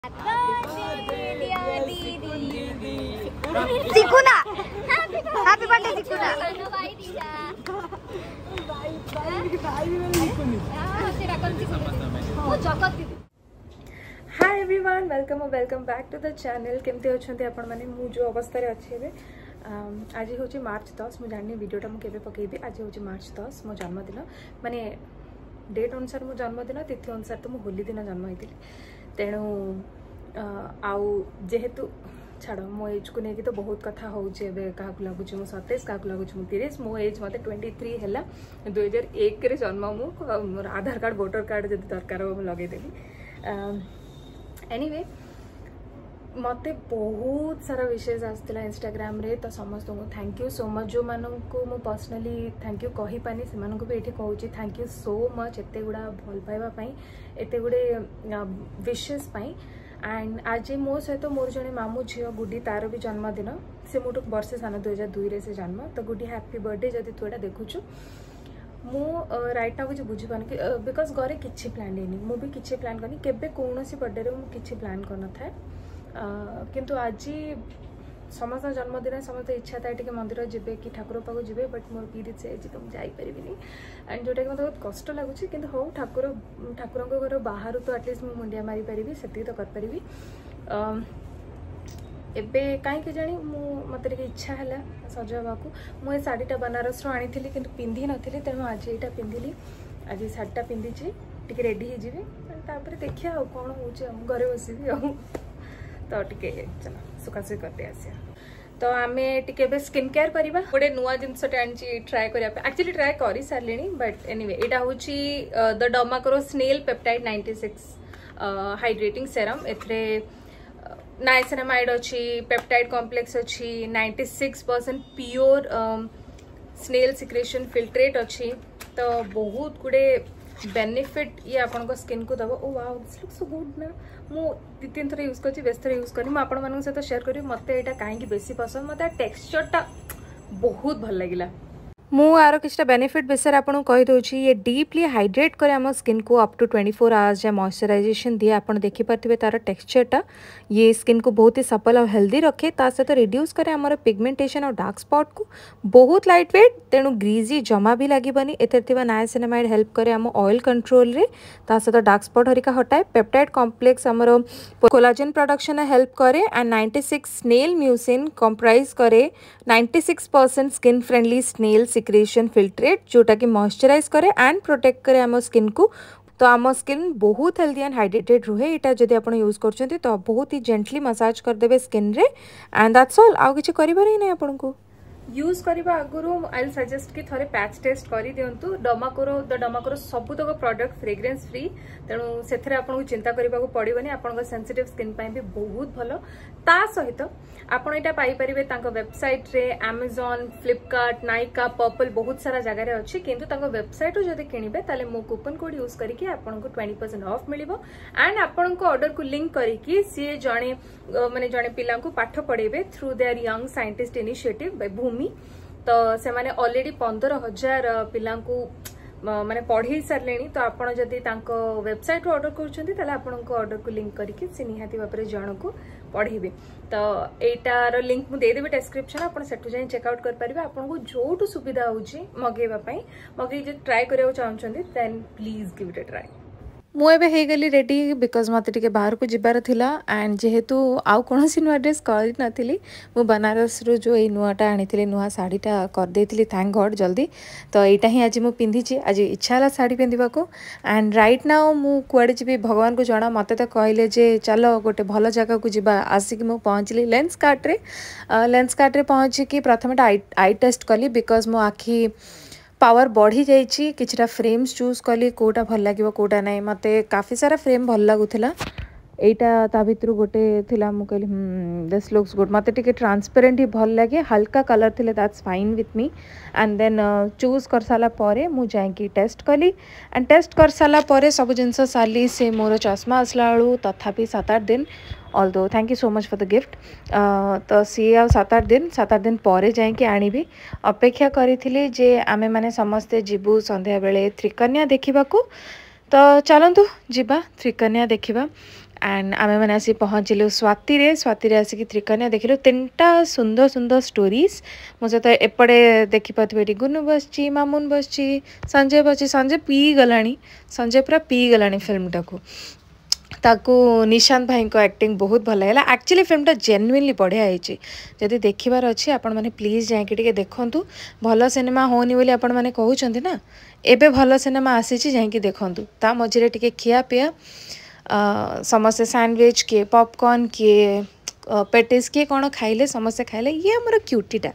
चिकुना happy birthday Chikuna hi everyone welcome back to the channel केमती अच्छा आपण मैंने मु जो अवस्था अच्छे आज हूँ मार्च 10 मुझे जानी वीडियोटा मुझे पकेबी आज हूँ मार्च 10 मो जन्मदिन माने डेट अनुसार मो जन्मदिन तिथि अनुसार तो मुझे होली दिन जन्म होती तेणु आउ जेहेतु छाड़ मो एज को लेकिन तो बहुत कथा हो क्या लगुच मु 27 क्या लगुच मु 30 मो एज मत 23 है 2001 जन्म मु मोर आधार कार्ड वोटर कार्ड जब दरकार हो लगेदेवी एनीवे मत बहुत सारा विशेष आसला इंस्टाग्राम रे तो समस्त को थैंक यू सो मच जो मानू मु पर्सनली थैंक यू कही पानी से भी ये कहूँ थैंक यू सो मच एत गुड़ा भल पाइबा एत गुड़े विशेष एंड आज मो सहित मोर जड़े मामू झी गुडी तार भी जन्मदिन से मोटू वर्षे सान 2002 से जन्म तो गुडी हैप्पी बर्थडे जदि तू एटा देखुचु मु राइट ना कुछ बुझी पानी बिकज घरे किसी प्लान नहीं मु भी किसी प्लान करनी केबे कौन सी बर्थडे रे मु किसी प्लान करन था किंतु आज समस्त जन्मदिन समस्त इच्छा था टे मंदिर जीवे कि ठाकुर पाक जी बट मोर पीरियड से तो मुझे जापरि एंड जोटा कि मतलब बहुत कष्ट लगुच कि हूँ ठाकुर घर बाहर तो आटलिस्ट मुझे मुंडिया मारी पारि से तो करी एबे कहीं जानी मत इच्छा है सज हाँ मुझे शाढ़ीटा बनारस आनी कि पिंधि नी तेणु आज यहाँ पिंधिली आज शाढ़ीटा पिंधि टी रेडी हो देखिए कौन हो घरे बसबी तो टे चलो सुखासुखी करते आसिया तो आम टे स्किन केयर करवा गोटे नुआ जिनसटे आनी ट्राए करने एक्चुअली ट्राए कर सारे बट एनीवे यहाँ हूँ the Dermacore snail peptide 96 hydrating serum एथरे नाइसिनामाइड अच्छी पेप्टाइड कॉम्प्लेक्स अच्छी 96% प्योर स्नेल सिक्रेशन फिल्ट्रेट अच्छी तो बहुत गुड़े बेनिफिट ये आपन स्किन को दब oh wow this looks so good ना मु 2-3 थर यूज कर बेस थर यूज करी आपण सहित शेयर करी मत यहाँ कहीं बेसी पसंद मत टेक्सचरटा बहुत भल लगिला मु आर किछटा बेनिफिट विषय आपको कहीदे ये डीपली हाइड्रेट करे आम स्किन को अप टू 24 आवर्स या मॉइस्चराइजेशन दिए आप देखिपे तार टेक्सचरटा ये स्किन को बहुत ही सफल और हेल्दी रखे ता सहित रिड्यूस करे आमर पिगमेंटेशन और डार्क स्पॉट को बहुत लाइट वेट तेणु ग्रीजी जमा भी लगभग एथर नाइसिनामाइड हेल्प करे आम ऑयल कंट्रोल रे ता सहित डार्क स्पॉट हरिका हटाए पेप्टाइड कॉम्प्लेक्स आमर कोलाजन प्रोडक्शन हेल्प करे एंड 96 स्नेल म्यूसिन कंप्राइज करे 96% skin friendly snail secretion filtrate जोटा कि मॉइस्चराइज करे एंड प्रोटेक्ट करे आम स्किन को तो आम स्किन बहुत हेल्दी एंड हाइड्रेटेड रुहे यहाँ जब आप यूज कर तो बहुत ही जेंटली मसाज करदे स्किन रे एंड दैट्स ऑल आउ किछि करिबार ही नहीं आपको यूज करबा आगुरु आई विल सजेस्ट कि थोड़े पैच टेस्ट करी दियंतु डमाकोर सबुतक प्रोडक्ट फ्रेग्रेंस फ्री तेणु से आपको चिंता करने को पड़ोनी आपन सेंसिटिव स्किन भी बहुत भल ता सहित आपड़ यहाँ पाइपर वेबसाइट रे Amazon फ्लिपकार्ट नाइका पर्पल बहुत सारा जगार अच्छी किंतु वेबसाइट जब किणवे ताले मो कूपन कोड यूज करके आपको 20% ऑफ मिलिबो एंड आपन को ऑर्डर को लिंक करके सी जड़े माने जड़े पिला को पाठ पढ़ेबे through their young scientist initiative by Bhumi तो से माने ऑलरेडी 15,000 पिला को माने पढ़े सारे तो आपड़ जदि वेबसाइट ऑर्डर कर ऑर्डर को लिंक करके से निहाती भाव में जन को पढ़ेबे तो एटार लिंक मुझे देदेवी डिस्क्रिप्शन आप जाए चेकआउट करेंगे आपको जो सुविधा होगी मगे ट्राए करने चाहते then please give it a try मुझे गली रेडी बिकज मत टे बाहर को जबार थिला एंड जेहेतु आउ कौन नुआ ड्रेस कर नी मु बनारस रू जो ये नुआटा आनी नुआ शाढ़ीटा करदे थैंक गॉड जल्दी तो यहाँ ही आज मुझे पिंधि आज इच्छा है शाढ़ी पिंधा को एंड राइट नाउ मु कुआड़े जी भगवान को जना मत तो कहले जे चल गोटे भल जगह को जी आसिक मुझे पहुँचली लेंसकार्ट रे पहुँचिकी प्रथम आई टेस्ट कली बिकज मो आखि पावर बढ़ी जाइए किछटा फ्रेम्स चूज कली कोटा भल लगे कोटा ना मत काफ़ी सारा फ्रेम भल लगुला यहाँ ता भर गोटे थिला मु कहली दिस लुक्स गुड मत टे ट्रांसपेरेंट ही भल लगे हल्का कलर थिले that's fine with me and then choose कर सारा परे मु जाइकी टेस्ट कली एंड टेस्ट कर सारा परे सब जिनस सारी से मोर चश्मा आसला बेलू तथापि 7-8 दिन although thank you so much for the gift तो सी आ 7-8 दिन पर जाइए आनी अपेक्षा करी जे आमे माने समस्ते जीवु संध्या बेले त्रिकन्या देखा तो चलतु जीवा त्रिकन्या देखा एंड आम मैंने आसी पहुँचलु स्वाति आसिक त्रिकन्या देखिलु 3टा सुंदर सुंदर स्टोरीज मो सहित एपटे देखिपे गुनु बस मामुन बस संजय बस संजय पी गला संजय पूरा पी गला फिल्म टाक ताकू निशांत भाई को एक्टिंग बहुत भल है एक्चुअली फिल्मटा जेन्युइनली बढ़िया होती जदि देखिबार अच्छी आपण मैंने प्लीज जाकि देखूँ भल सिनेमा होनी बोली आपण मैंने कहते ना एबे भल सिनेमा आसी जाकि देखूँ ता मझे टे खिया पिया समस्ते सैंडविच किए पॉपकॉर्न किए पेटिस किए कौन खाइले समस्ते खाइले ये आमर क्यूटीटा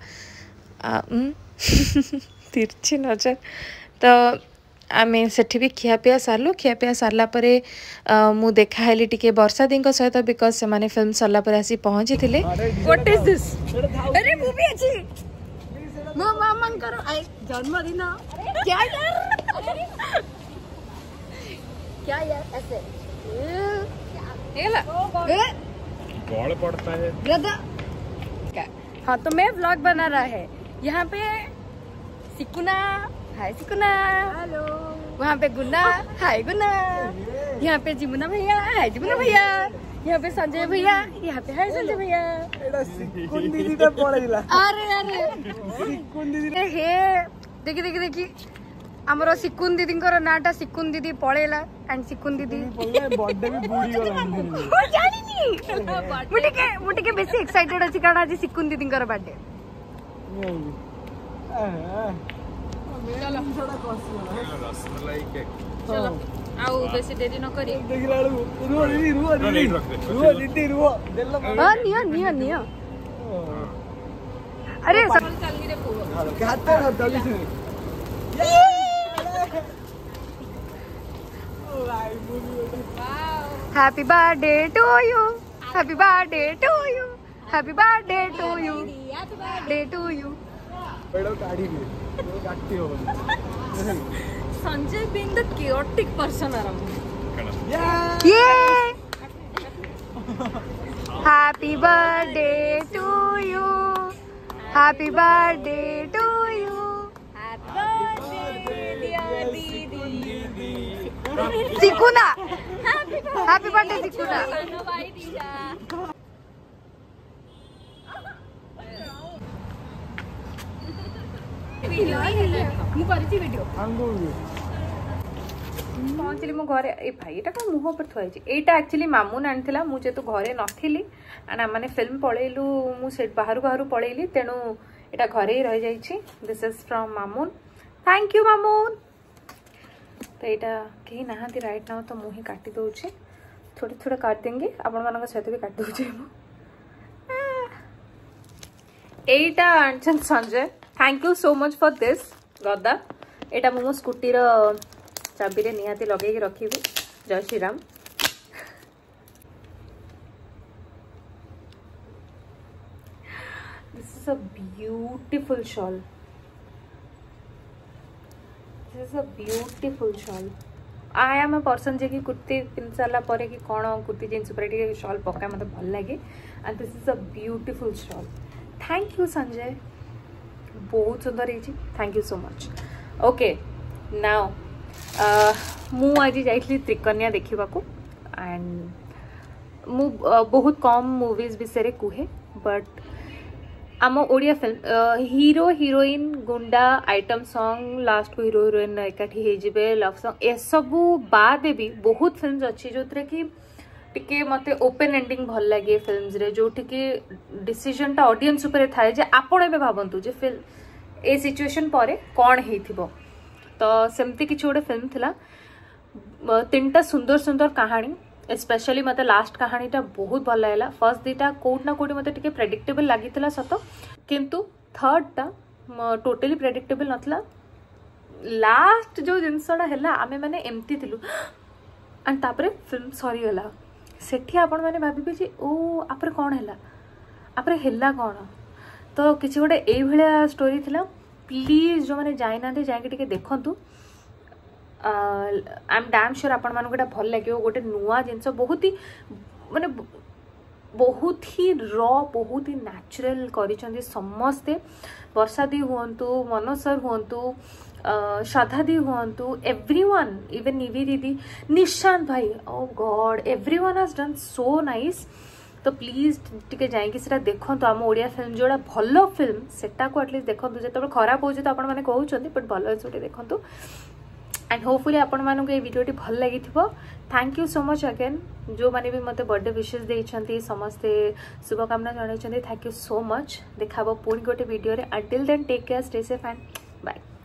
तिरछी नजर तो आम सेठी भी खियापिया सारापर मु देखाली टी वर्षा दी सहित बिकज से माने फिल्म सरला आसी पहुँची थे व्हाट इज दिस अरे मूवी अछि मो मामांकर जन्मदिन क्या यार ऐसे बॉल पड़ता है हाँ तो मैं व्लॉग बना रहा है यहाँ पे सिकुना हाय सिकुना हेलो वहाँ पे गुन्ना हाय गुन्ना यहाँ पे जिमुना भैया हाय जिमुना भैया यहाँ पे संजय भैया यहाँ पे हाय संजय भैया अरे हे देखी आमर सिकुन दीदी नाटा सिकुन दीदी पड़ेला एंड सिकुन दीदी मुझे बेसी एक्साइटेड अच्छी कारण आज सिकुन दीदी बर्थडे आउ बेसी देरी न करी नियो अरे happy birthday to you happy birthday to you happy birthday to you day to you Sanjay being the chaotic person around yeah happy birthday to you happy birthday to you happy birthday dear didi Sikuna happy birthday Sikuna bye diya पहुँचली मो घरे ए भाई एटा को मुह पर थुआई एटा actually Mamun आनीला मु जेतु घरे नथिली and मैंने फिल्म पळेलु मु सेट बाहर पळेली तेणु एटा घरे ही रह जाइछि this is from Mamun thank you Mamun तो एटा कहीं नहांती राइट नाउ तो मु ही काटी दोछि थोड़े थोड़े काट देंगे आपण मानक सहित भी काट दोछि एटा आनछन Sanjay thank you so much for this गदा एटा मो स्कूटी रो चाबी रे निहाती लगे रखी जय Shri Ram this is a beautiful shawl I am a person जे कि कुर्ती पिन सारा पर कि कौन कुर्ती जीन्स पर शॉल पका मत भल लगे and this is a beautiful shawl thank you Sanjay बहुत सुंदर है thank you so much okay now मु आज जाइली त्रिकन्या देखा एंड मु बहुत कम मूवीज विषय कहे बट आम ओडिया फिल्म हीरो हीरोइन गुंडा आइटम सॉन्ग लास्ट को हीरो हीरोइन एकाठी हो लव सॉन्ग ए सबू बाद भी बहुत फिल्म अच्छी जो कि टिके मते ओपन एंडिंग भल लगे फिल्म्स रे जो कि डिसीजन टा ऑडियंस ऊपर थाए जे आपण एबे भाबंतु जे फिल्म ए सिचुएशन परे कौन हेथिबो तो सेमती किछि गोटे फिल्म थिला 3टा सुंदर सुंदर कहानी स्पेशली मते लास्ट कहानीटा बहुत भल लागला फर्स्ट दीटा कोट ना कोटी मते टिके प्रेडिक्टेबल लागितला सत किंतु थर्डटा टोटली प्रेडिक्टेबल नथला लास्ट जो जिनसडा हैला आमे माने एमती थिलु एंड तापरे फिल्म सरी गला सेठी आपण माने भाबिबे जे ओ आपरे कोन हैला आपरे हैला कोन तो किछि गोटे ए भलिया स्टोरी थिला प्लीज जो मैंने जाइना जाकि टिके देखंतु आई एम डैम श्योर आपण मानक भल लगे गोटे नुआ जिनस बहुत ही माने बहुत ही रॉ बहुत ही नेचुरल करिसंदी समस्ते वर्षा दी हुंतु मनोज सर हुंतु श्रद्धा दी हुअंतु एवरीवन इवन निवि दीदी निशांत भाई oh god everyone has done so nice तो प्लीज टिके जाइए से देखो आम ओडिया फिल्म जोड़ा भल फिल्म सेटा को एटलिस्ट देखो जो खराब हो तो आपण मैंने कहते बट भल से देखो एंड होपफुली आपण मानक ये वीडियोटी भल लगी thank you so much again जो मैंने भी मत बर्थडे विशेष देते समस्ते शुभकामना जन थैंक यू सो मच देखा पुणी गोटे video until then take care stay safe and bye.